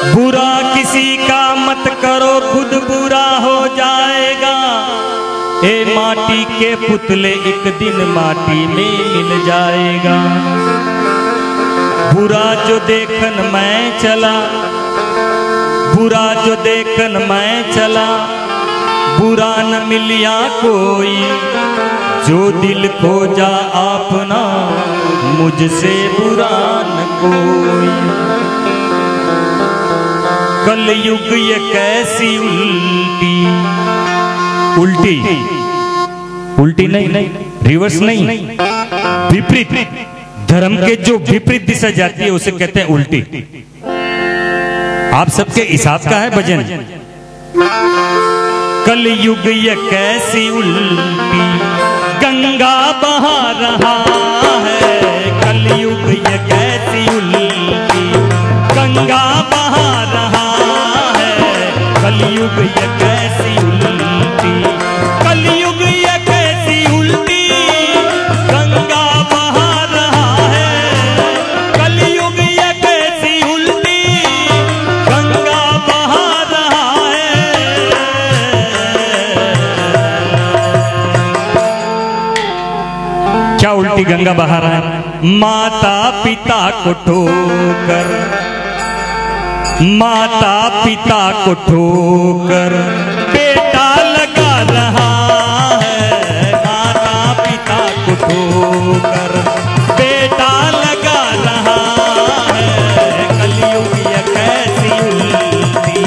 बुरा किसी का मत करो, खुद बुरा हो जाएगा। ए माटी के पुतले एक दिन माटी में मिल जाएगा। बुरा जो देखन मैं चला, बुरा जो देखन मैं चला, बुरा न मिलिया कोई। जो दिल खोजा आपना, मुझसे बुरा न कोई। कलयुग ये कैसी उल्टी, उल्टी उल्टी नहीं, रिवर्स नहीं, विपरीत, धर्म के जो विपरीत दिशा जाती है उसे कहते हैं उल्टी। आप सबके हिसाब का है भजन। कलयुग ये कैसी उल्टी, गंगा बहा रहा है। कलयुग ये कैसी उल्टी, गंगा बहा रहा है। कलयुग ये कैसी उल्टी, कलयुग ये कैसी उल्टी, गंगा बहा रहा है। कलयुग ये कैसी उल्टी, गंगा बहा रहा है। क्या उल्टी गंगा बहा रहा है? माता पिता को ठोकर, माता पिता को ठोकर बेटा लगा रहा है। माता पिता को ठोकर बेटा लगा रहा है। कलयुग ये कैसी उल्टी,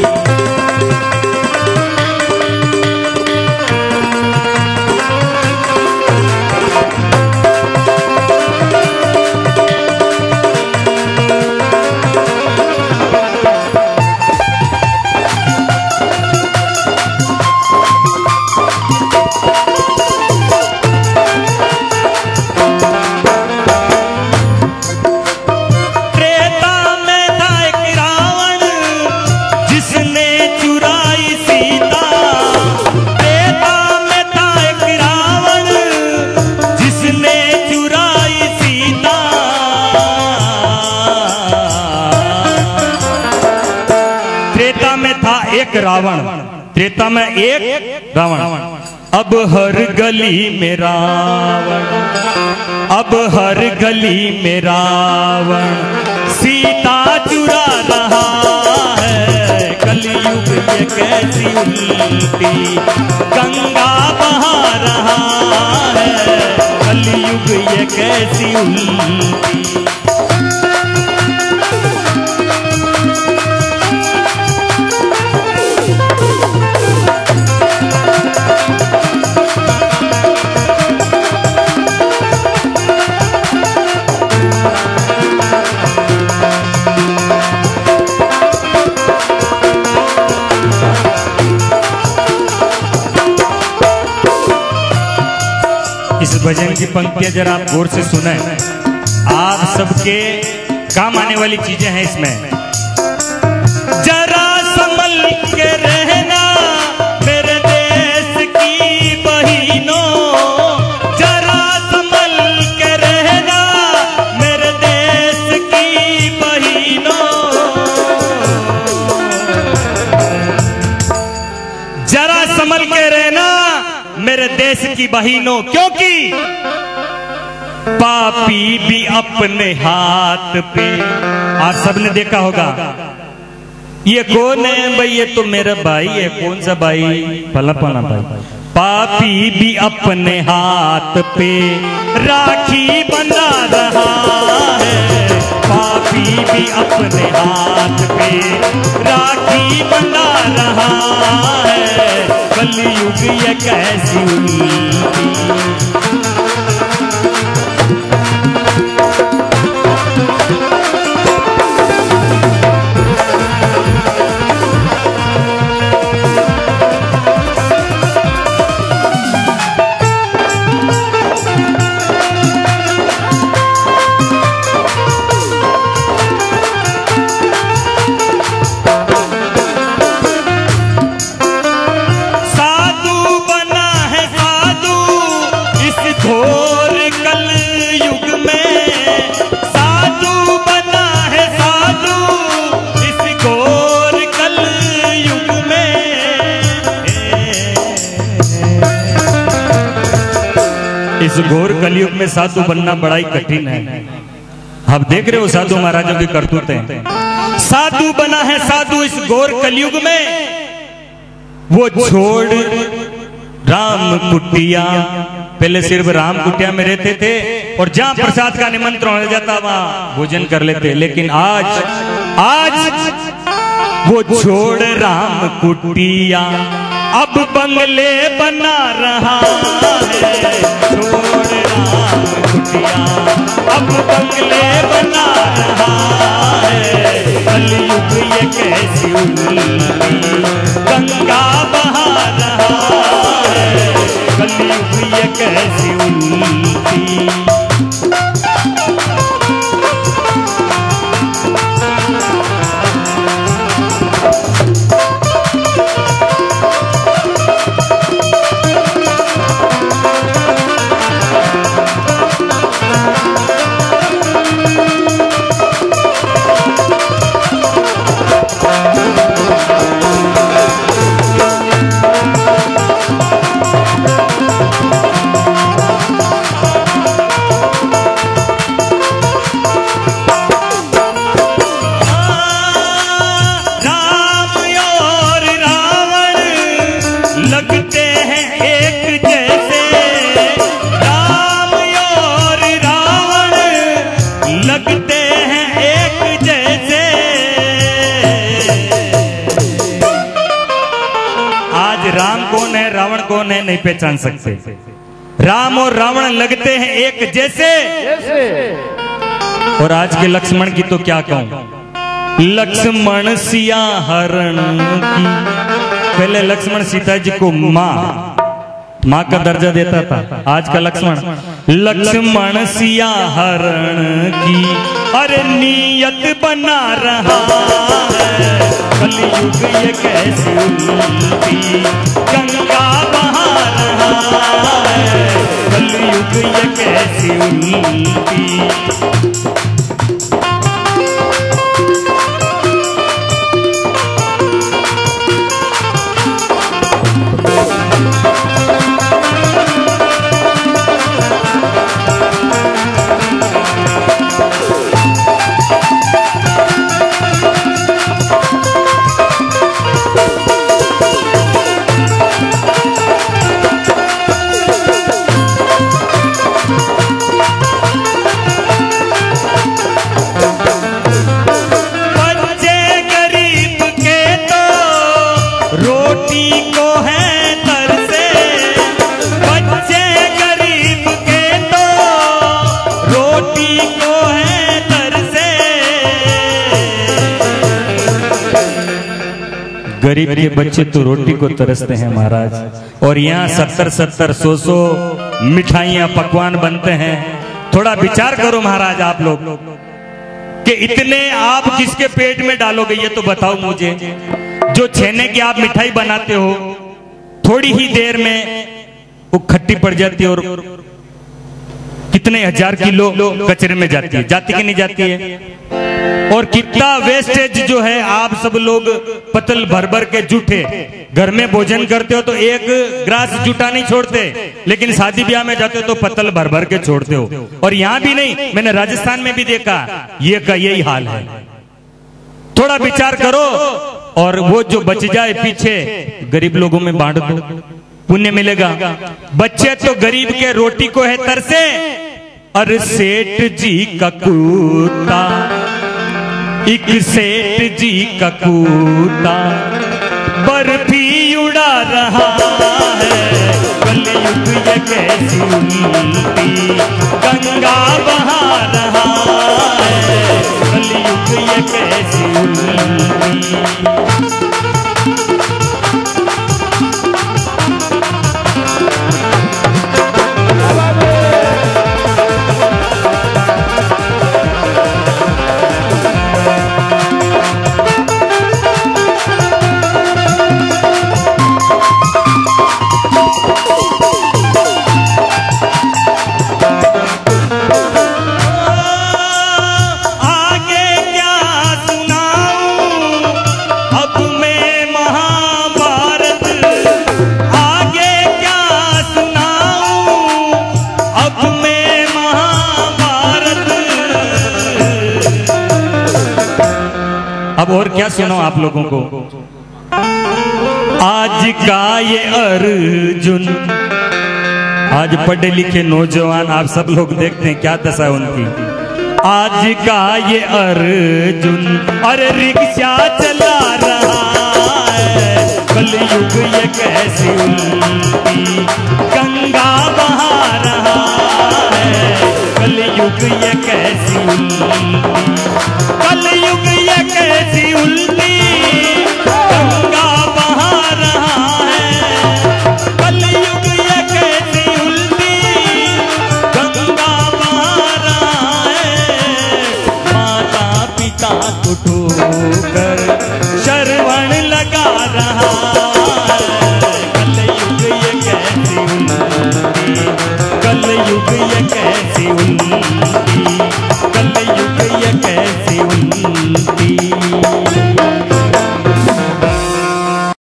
रावण, त्रेता में एक रावण। अब हर गली में रावण, अब हर गली में रावण सीता चुरा रहा है। कलयुग ये कैसी उल्टी, गंगा बहा रहा है। कलयुग ये कैसी उल्टी, भजन की पंक्तियां जरा आप गौर से सुने। आप सबके काम आने वाली चीजें हैं इसमें। जरा संभल के रहना मेरे देश की बहिनों, जरा संभल के रहना मेरे देश की बहिनों। जरा संभल के रहना मेरे देश की बहिनों, क्योंकि पापी भी अपने हाथ पे। आप सबने देखा होगा, ये कौन है भाई? ये तो मेरा भाई है। कौन सा भाई? फला फला भाई। पापी भी अपने हाथ पे राखी बंधा रहा है। पापी भी अपने हाथ पे राखी बंधा रहा है। कलयुग ये कैसी उल्टी, इस घोर कलयुग में साधु बनना बड़ा ही कठिन है। आप देख रहे हो साधु महाराजों की करतूतें। साधु बना है साधु इस घोर कलयुग में, वो छोड़ राम कुटिया, पहले सिर्फ राम कुटिया में रहते थे और जहां प्रसाद का निमंत्रण हो जाता वहां भोजन कर लेते। लेकिन आज वो छोड़ राम कुटिया अब बंगले बना रहा है। छोड़ राम कुटिया अब बंगले बना रहा है। कलयुग ये कैसी उल्टी गंगा बहा रहा है। कलयुग ये कैसी उल्टी। कौन है नहीं पहचान सकते। राम और रावण लगते हैं एक जैसे। और आज के लक्ष्मण की तो क्या कहूं। लक्ष्मण सिया हरण की, पहले लक्ष्मण सीता जी को माँ का दर्जा देता था। आज का लक्ष्मण सिया हरण की अरे नियत बना रहा है। कलयुग ये कैसी उल्टी गंगा बहा रहा है। कलयुग ये कैसी उल्टी। गरीब के बच्चे तो रोटी को तरसते हैं महाराज। और यहाँ 70-70 100 मिठाइयाँ पकवान बनते हैं। थोड़ा विचार करो महाराज आप लोग कि इतने आप किसके पेट में डालोगे ये तो बताओ मुझे। जो छेने की आप मिठाई बनाते हो थोड़ी ही देर में वो खट्टी पड़ जाती है और कितने हजार किलो कचरे में जाती है। जाती कि नहीं जाती है। और कितना वेस्टेज जो है। आप सब लोग पतल भर भर के जूठे घर में भोजन करते हो तो एक ग्लास जूठा नहीं छोड़ते, लेकिन शादी ब्याह में जाते हो तो पतल भर भर के छोड़ते हो। और यहाँ भी नहीं, मैंने राजस्थान में भी देखा ये का यही हाल है। थोड़ा विचार करो। और वो जो बच जाए पीछे गरीब लोगों में बांट दो, पुण्य मिलेगा। बच्चे तो गरीब के रोटी को है तरसे। अरे सेठ जी का कूता, एक सेठ जी का कूता बर्फी उड़ा रहा है। कलयुग ये कैसी उल्टी गंगा बहा रहा है। कलयुग ये कैसी उल्टी। अब और क्या सुनो आप लोगों को। आज का ये अर्जुन, आज पढ़े लिखे नौजवान आप सब लोग देखते हैं क्या दशा है उनकी। आज का ये अर्जुन अरे रिक्शा चला रहा है, कलयुग ये कैसी उल्टी गंगा बहा रहा है, कलयुग ये कैसी उल्टी, कलयुग ये कैसी उल्टी गंगा बहा रहा है, कलयुग ये कैसी उल्टी गंगा बहा रहा है। माता पिता को ठोकर शरवण लगा रहा है, कलयुग ये कैसी उल्टी, कलयुग ये कैसी उल्टी, कलयुग ये कैसी